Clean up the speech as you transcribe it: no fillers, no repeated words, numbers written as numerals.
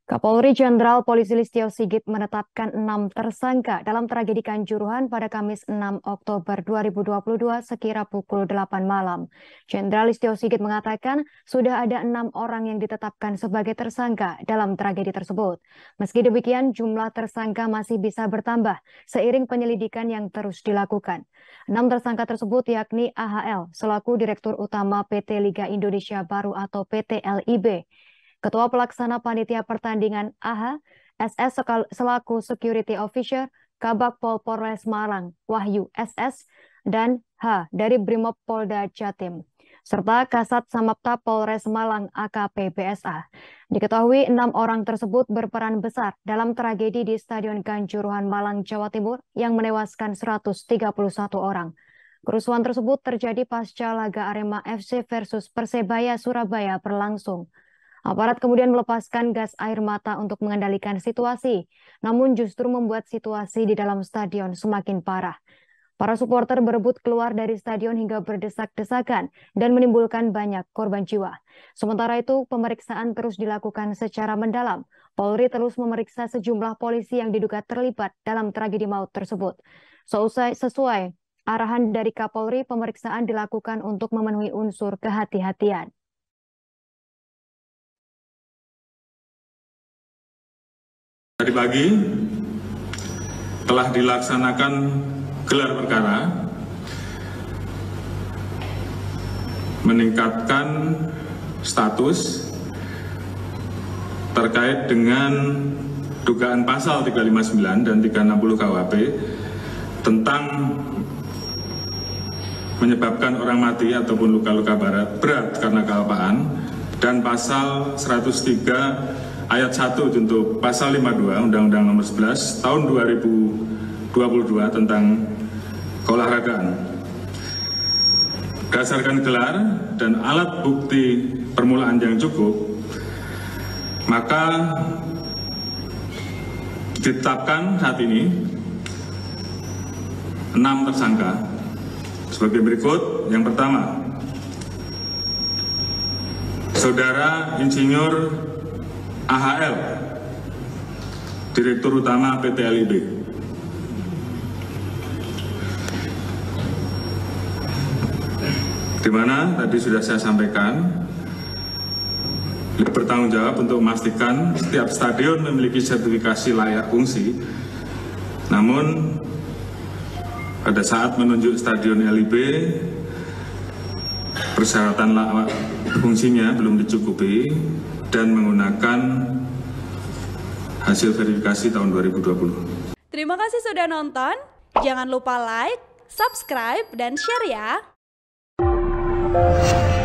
Kapolri Jenderal Polisi Listio Sigit menetapkan 6 tersangka dalam tragedi Kanjuruhan pada Kamis 6 Oktober 2022 sekira pukul 8 malam. Jenderal Listio Sigit mengatakan sudah ada 6 orang yang ditetapkan sebagai tersangka dalam tragedi tersebut. Meski demikian, jumlah tersangka masih bisa bertambah seiring penyelidikan yang terus dilakukan. 6 tersangka tersebut yakni AHL selaku Direktur Utama PT Liga Indonesia Baru atau PT LIB, Ketua Pelaksana Panitia Pertandingan AH, SS selaku Security Officer, Kabak Pol Polres Malang, Wahyu SS, dan H dari Brimob Polda Jatim, serta Kasat Samapta Polres Malang AKP BSA. Diketahui 6 orang tersebut berperan besar dalam tragedi di Stadion Kanjuruhan Malang, Jawa Timur yang menewaskan 131 orang. Kerusuhan tersebut terjadi pasca laga Arema FC versus Persebaya Surabaya berlangsung. Aparat kemudian melepaskan gas air mata untuk mengendalikan situasi, namun justru membuat situasi di dalam stadion semakin parah. Para supporter berebut keluar dari stadion hingga berdesak-desakan dan menimbulkan banyak korban jiwa. Sementara itu, pemeriksaan terus dilakukan secara mendalam. Polri terus memeriksa sejumlah polisi yang diduga terlibat dalam tragedi maut tersebut. Sesuai arahan dari Kapolri, pemeriksaan dilakukan untuk memenuhi unsur kehati-hatian. Tadi pagi telah dilaksanakan gelar perkara meningkatkan status terkait dengan dugaan pasal 359 dan 360 KUHP tentang menyebabkan orang mati ataupun luka-luka berat karena kealpaan, dan pasal 103 Ayat 1 untuk Pasal 52 Undang-Undang Nomor 11 Tahun 2022 tentang keolahragaan. Berdasarkan gelar dan alat bukti permulaan yang cukup, maka ditetapkan saat ini 6 tersangka sebagai berikut. Yang pertama, Saudara Insinyur AHL, Direktur Utama PT LIB. Di mana tadi sudah saya sampaikan, bertanggung jawab untuk memastikan setiap stadion memiliki sertifikasi layak fungsi. Namun pada saat menunjuk stadion LIB, persyaratan layak fungsinya belum dicukupi dan menggunakan hasil verifikasi tahun 2020. Terima kasih sudah nonton. Jangan lupa like, subscribe, dan share ya.